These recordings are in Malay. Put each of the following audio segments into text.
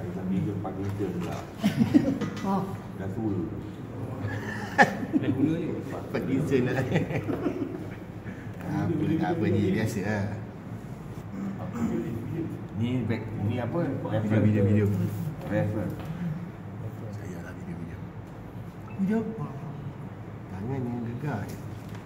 Tapi dia panggil dia pula. Dah tua. Parkinson lah. Apa ni biasa lah. Ni back, ni apa? Video. Refer. Saya lah video. Tangan yang gegar je.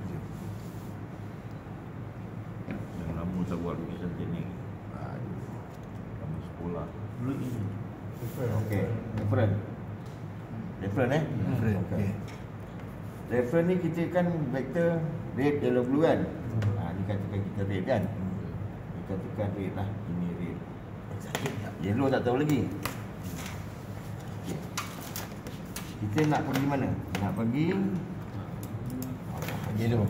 Yang lama tak buat lukisan teknik. Aduh. Lama sekolah. Okey, reference. Reference Okay. Reference ni kita kan vektor red, yellow, blue kan. Ni katakan kita red kan. Ni katakan red lah. Ini red. Yellow tak tahu lagi. Okay. Kita nak pergi mana? Nak pergi Yellow.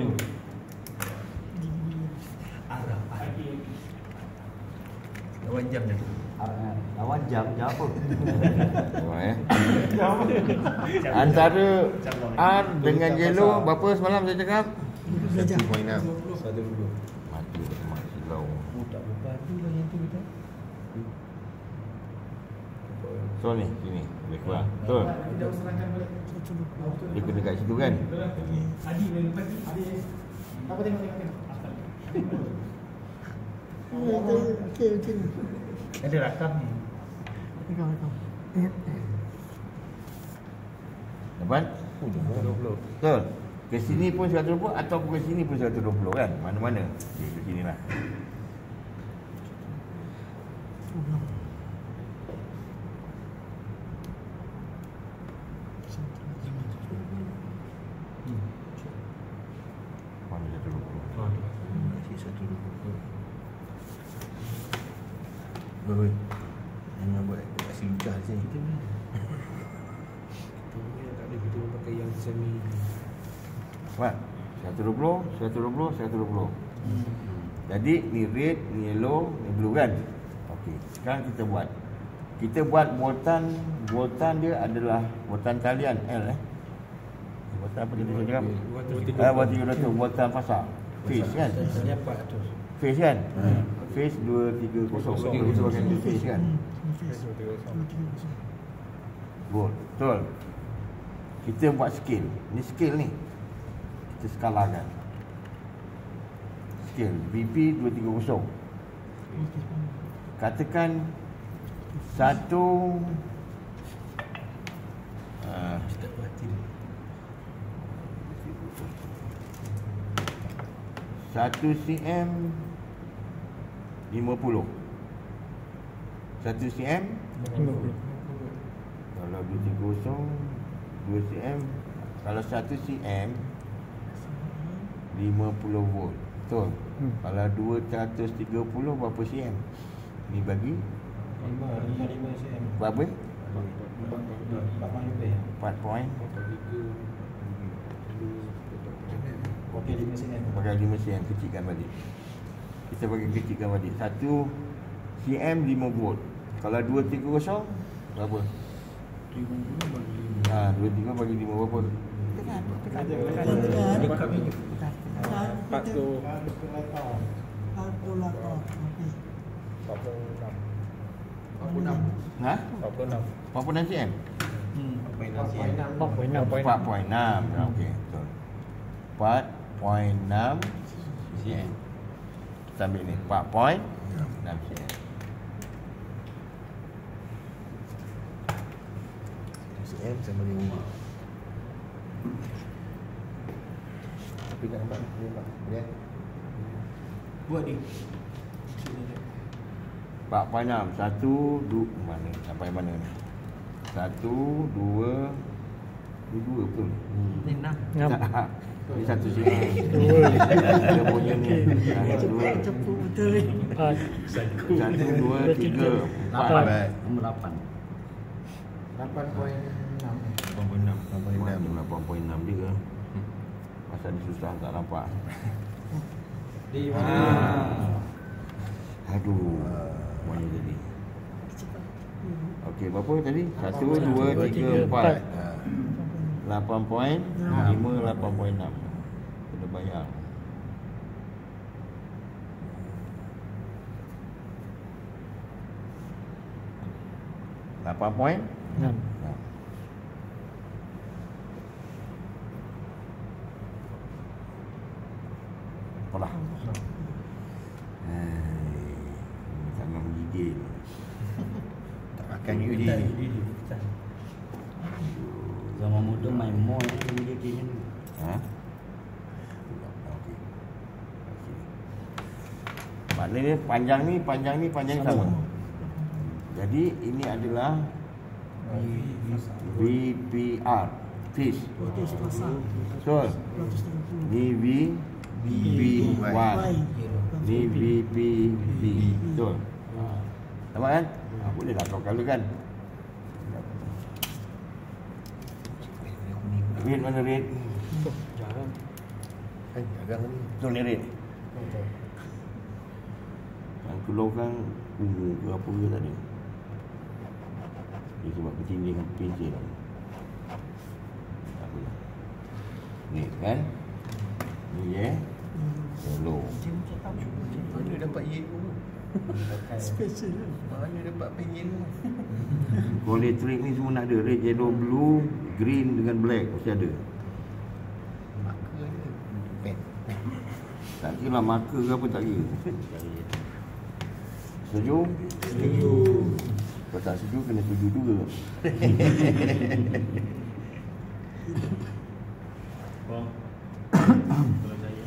Lawan jam je tu. Lawan jam apa? Antara R dengan yellow berapa semalam saya cakap? 1.6. Mati mak silau. Tak berpadu lah yang tu kita. So ni, sini boleh keluar. Betul. Dia kena kat situ kan? Apa tengok. Okey. Ada rakam ni. Dapat? 20. Betul. Ke sini pun 120 atau ke sini pun 120 kan? Mana-mana. Okey, ke sini lah. Mana 120? Masih 1.20. Oi. Jangan buat aksi lucah di sini. Tak ada, kita pakai yang semi. What? 120, 120, 120. Jadi ni red, ni yellow, ni blue kan? Okey. Sekarang kita buat boltan dia adalah boltan talian L Boltan apa tadi saya cakap? Boltan pasar. Face kan? Face kan? Face 230. Kita pakai face kan? Betul. Kita buat scale. Ni scale ni. Kita skalakan. Scale BP 230. Katakan satu satu cm 50. 1 cm 50. kalau 230 2 cm. Kalau 1 cm 50 volt. Betul. Kalau 230 berapa cm? Ni bagi 5 cm. berapa? 4 4 point. Okey 5 cm. Pakai 5 cm, kecilkan balik. Kita bagi kecilkan balik. 1 cm 5 volt. Kalau 230 berapa? 230 bagi 5 berapa? Tekan. Ha? 46 cm? 4.6. Okey, betul. 4.6 cm. Kita ambil ni 4.6 cm. cm sama 5. Tapi nak nampak ni, lihat. Buat ni. 4.6. 1, 2 mana? Sampai mana ni? 1, 2 betul. Ni 6. Ni 1 cm. Dia punya ni. 1, 2, 3, 4. Nombor 8. 8.6 dia. Pasal dia susah tak nampak. Di Aduh. Mana jadi? Okey, berapa tadi? 1, 2, 3, 4. 8.5, 8.6. Kena bayar. 8.6. Apalah. Jangan menggigil. Tak makan juga dia. Zaman muda main mall dia kira. Ha? Okey. Maknanya panjang ni sama. Jadi ini adalah VPR. Fish. Betul. Ni VP1. Ni VPB. Betul. Nampak kan? Boleh lah kau kan? Red mana red? Jarang. Agak ni. Betul ni red. Yang keluarkan ungu ke apa ke tak ada. Dia sebab ketinggian pencil. Tak apa. Ni kan? Ni yellow. Mana dapat yellow? Special. Mana dapat pink yellow? Coletrik ni semua nak ada. Red, yellow, blue, green dengan black. Mesti ada. Marker je. Pen. Tak kira lah marker ke apa tak kira. Setuju? Setuju. Kalau tak setuju kena setuju juga. Bang. Kalau saya.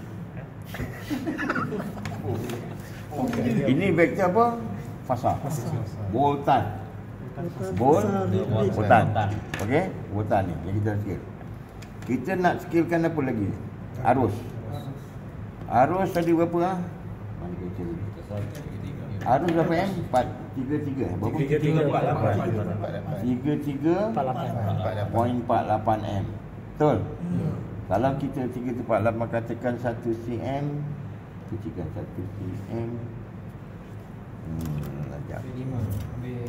Ini vektor apa? Fasa. Boltan. Boltan. Okey? Boltan ni yang kita skill. Kita nak skillkan apa lagi? Arus. Arus tadi berapa ah? Mana kecil ni? Arus berapa M? 433. Berapa? 33.48 M. Betul? Kalau kita 348 katakan 1 cm, kecilkan 1 cm. Sekejap. Ambil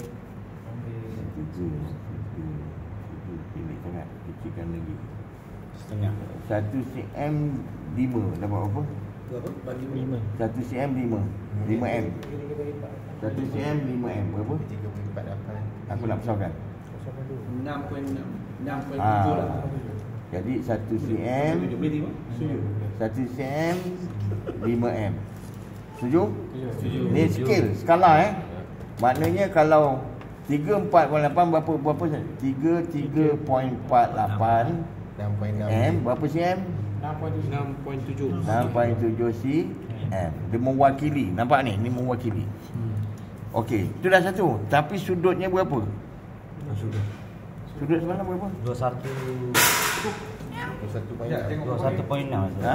Pilih sangat. Kecilkan lagi. setengah. 1 cm 5. Dapat berapa? Berapa? Bagi 5. 1 cm 5. 5 M. 1 cm 5 M. Berapa? 3.48. Aku nak besarkan. 6.6. 6.7 Ah. lah. Jadi 1 cm 1 cm 5 M. Setuju? Setuju. Ni skill, skala Maknanya kalau 3.48 berapa 33.48 M berapa cm? 6.7. 6.7 cm. Dia mewakili. Nampak ni? Ni mewakili. Okey, itu dah satu. Tapi sudutnya berapa? Sudut semalam berapa? 21. 21.6. Ha?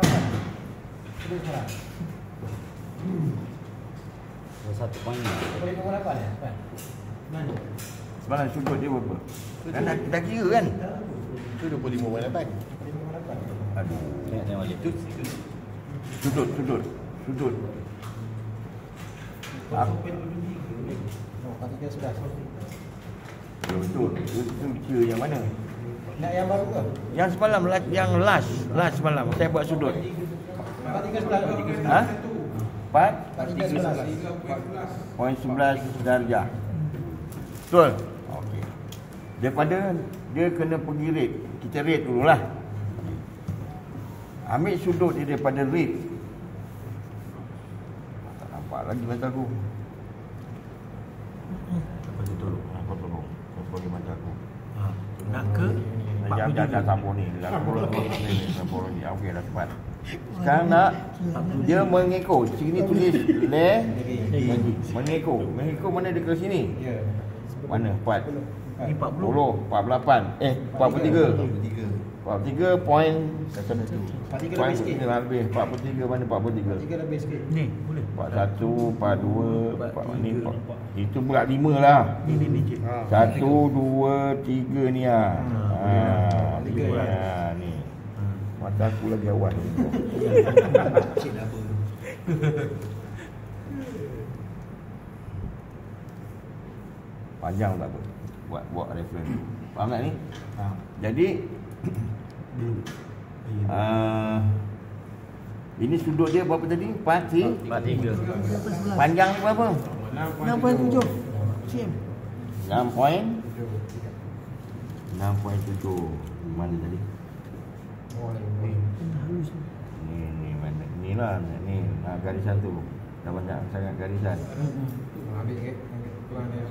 Semalam sudut dia berapa? Kan dah kira kan? Itu 25.8. Aduh. Tengok balik. Sudut. Betul. Itu kira yang mana? Nak yang baru ke? Yang semalam, yang last semalam saya buat sudut. 4.3 Ha? 4.3 4.11 darjah. Betul? Okey. Daripada dia kena pergi rate. Kita rate dululah. Ambil sudut dia daripada rate. Tak nampak lagi mata aku. Apa tolong? Kau bagi mata aku. Nak ke? Jangan sambung ni. Sambung ni. Okey dah cepat. Sekarang nak dia mengekor. Sini tulis le mengekor. Mengekor mana dia ke sini? Ya. Mana? 4. Ni 40. 48. 43. 43 point 43 lebih sikit. lebih. 43 mana 43? 3 lebih sikit. Ni boleh. 41, 42, 4 ni. Itu berat 5 lah. Ni je. 1, 2, 3 ni ah. Tiga ya. Ni. Mata aku lagi awal. Cik apa? Panjang tak apa. Buat reference. Faham tak ni? Jadi ini sudut dia berapa tadi? 43. Panjang ni berapa? 6.7 cm. 6.7. Mana tadi? Ni mana? Ni lah. Ni garisan tu. Dah banyak sangat garisan. Ambil ke? Kurang dia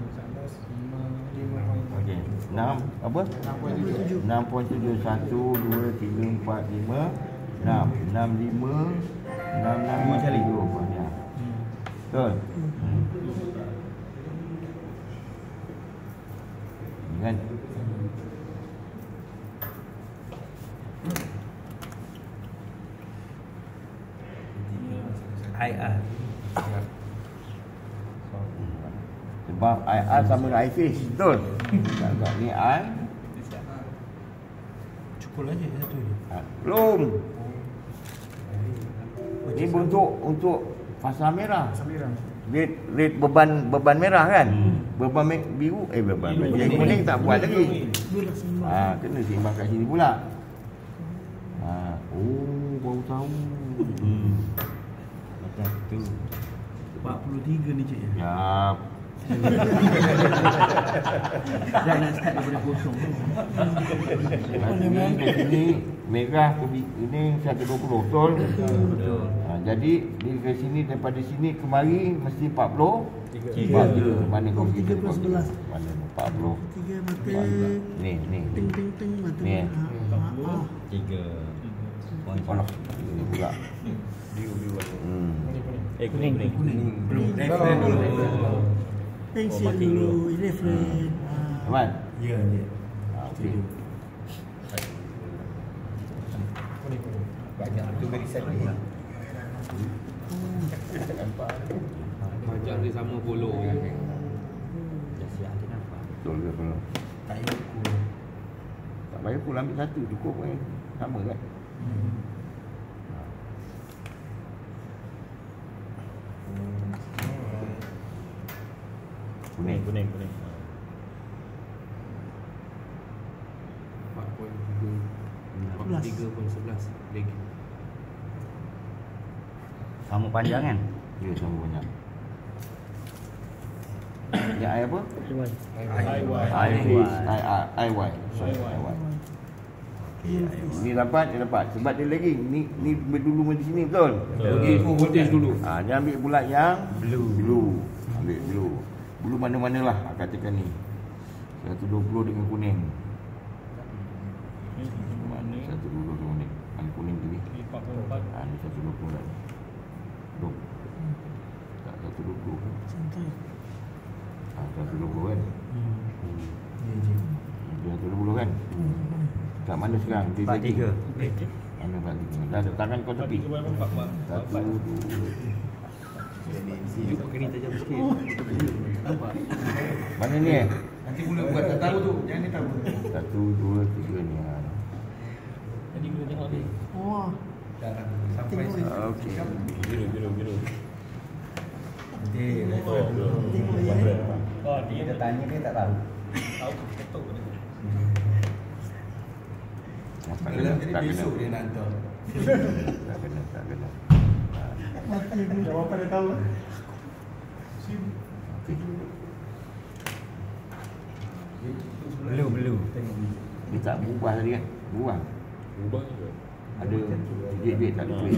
5 Okey. 6 apa? 6.7. 1 2 3 4 5 6 5 6 cari dulu. Ya. Betul. Kan? IR. Sebab IR sama dengan iFish. Betul? Tak ni I. Cukup aja satu je. Belum. Ni untuk fasa merah. Rate beban merah kan? Beban biru beban yang kuning tak buat lagi. Kena seimbang kat sini pula. Baru tahu. Macam tu. 43 ni cik. Yap. Jangan start daripada kosong. Ini merah ini 120 betul? Betul. Jadi ni ke sini daripada sini kemari mesti 40. 3. Mana kau pergi? 3 plus 11. Mana 40? 3 mata. Ni. Ting mata. Ni. 3. Alah, ini pula. Kuning. Belum. Pensil dulu, refrain. Aman? Ya, dia. Okey. Banyak tu barisan ni. Macam dia sama polo. Betul ke pula? Tak payah ukur. Tak payah pula ambil satu cukup kan? Sama kan? Kuning. 43.11 lagi. Sama panjang kan? Ya, sama banyak. Yang I apa? IY. Sorry, IY. Ni dapat. Sebab dia lagi ni dulu di sini betul? Okey, voltage dulu. Dia ambil pula yang blue. Ambil blue. Blue mana-manalah katakan ni. 120 dengan kuning. Mana 120 dengan kuning? Mana kuning tu ni? 44. Ni 120 dah. Duk. Tak 120. Santai. 120 kan? Dia 120 kan? Kat mana sekarang? Dia 43. Mana 43? Dah tangan kau tepi. 1 2. Hidup kena tajam sikit. Mana ni Nanti mula buat tak tahu tu. Jangan dia tahu. 1 2 3 ni. Wah. Sampai sini. Okey. Biru. Tengok ya. Kita tanya dia tak tahu. Tak Kalau kena. jadi besok dia nak hantar. Tak kena. Mati dulu. Jawapan dia tahu. Blue. Dia tak berubah tadi kan? Berubah. Ada duit tak ada duit.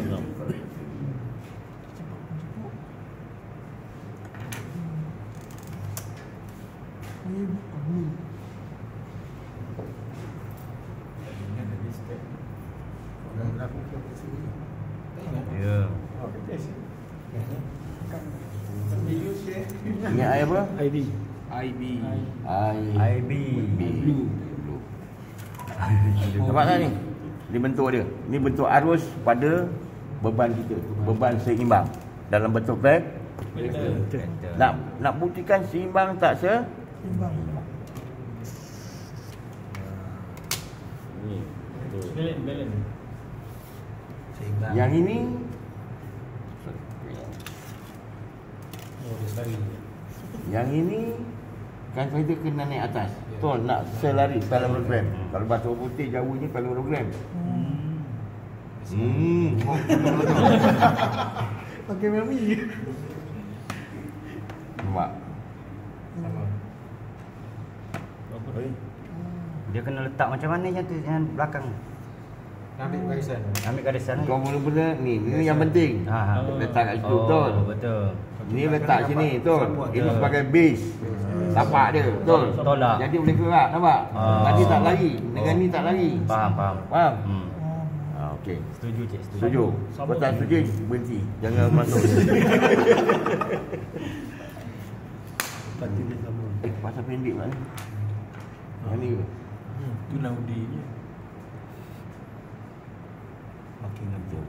Ya. Ini air apa? IB. IB. Blue. Nampak tak ni? Ni bentuk dia. Ni bentuk arus pada beban kita. Beban seimbang. Dalam bentuk graf. Nak buktikan seimbang tak Timbang. Yang ini Yang ini kan kita kena naik atas. Betul, nak selari parallelogram. Kalau bahasa orang putih Jawanya parallelogram. Pakai mami. Nampak? Oi. Dia kena letak macam mana yang tu, yang belakang. Ambil barisan. Ambil garisan ni. Kau mula-mula ni yang penting. Ha. Letak kat situ Oh, betul. betul. Ini letak sini betul. Sambut. Ini sebagai base. Tapak dia betul. Tolak. Jadi boleh gerak, nampak? Ah. Nanti tak lari. Dengan ni tak lari. Faham. Faham? Hmm. Okey. Setuju cik, setuju. Setuju. Kau tak setuju, berhenti. Jangan masuk. Pati dia sama. Pasal pendek pula ni. Yang ni ke? Tu Naudi je. Makin ngejauh.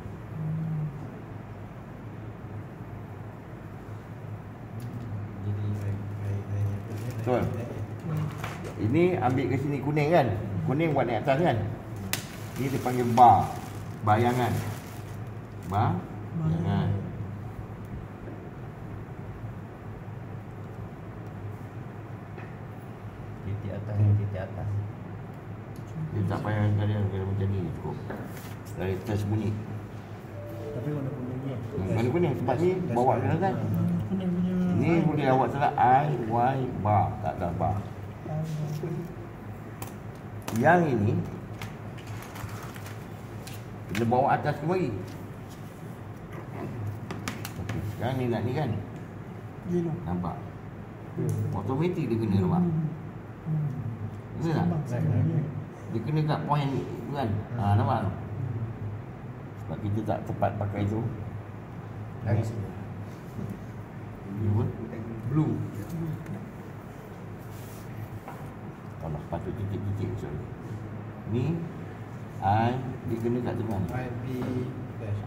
Betul. Ini ambil ke sini kuning kan? Kuning buat naik atas kan? Ini dipanggil bar. Bayangan. Bayangan. Titik atas, titik atas. Dia tak payah kalian kena macam ni cukup. Dari atas bunyi. Tapi warna kuning ni. Mana kuning? Sebab ni bawa ke atas. Kuning punya. Ni boleh awak salah I, Y, bar. Tak ada bar. Yang ini kena bawa atas kemari. Okey, sekarang ni nak ni kan? Yellow. Nampak? Automatik dia kena nampak? Betul tak? Dia kena kat point ni tu kan? Nampak? Sebab kita tak tepat pakai tu. Dari sini. Ni pun Blue. kalau patut titik-titik sorry. Ni I dia kena kat tengah ni. IP dash.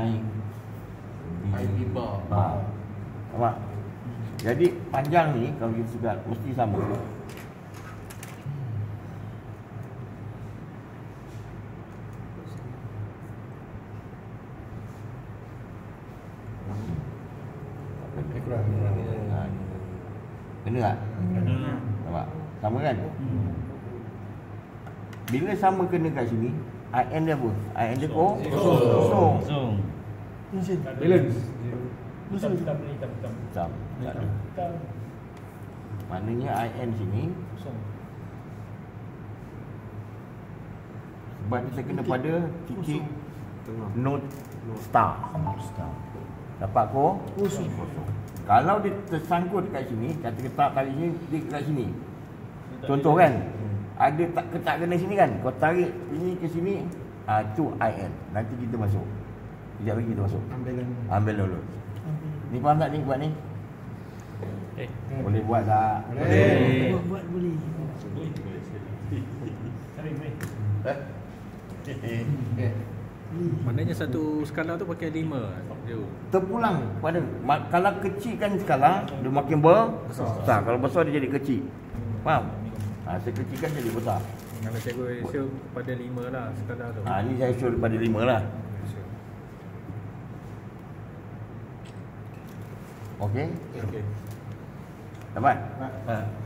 I IP bar. bar. Nampak? Jadi panjang ni kalau kita sekat mesti sama. Kena tak? Nampak? Sama kan? Bila sama kena kat sini, IN dia apa? IN dia kosong. Zoom. Mesin. Balance. Mesin. Hitam. Tak ada. Maknanya IN sini sebab dia terkena pada titik note star. Dapat kosong. Kalau dia tersangkut kat sini, kata ketak tarik sini, dia kat sini. Contoh kan, ada tak ketak kena sini kan, kau tarik ini ke sini, tu IN. Nanti kita masuk. Sekejap lagi kita masuk. Ambil dulu. Ni faham tak ni buat ni? Boleh buat tak? Boleh. Buat boleh. Maknanya satu skala tu pakai 5 dia. Terpulang pada kalau kecilkan skala dia makin besar. Kalau besar dia jadi kecil. Faham? Saya kecilkan jadi besar. Kalau cikgu show pada 5 lah skala tu. Ni saya show daripada 5 lah. Okey? Okey. Dapat? Ha.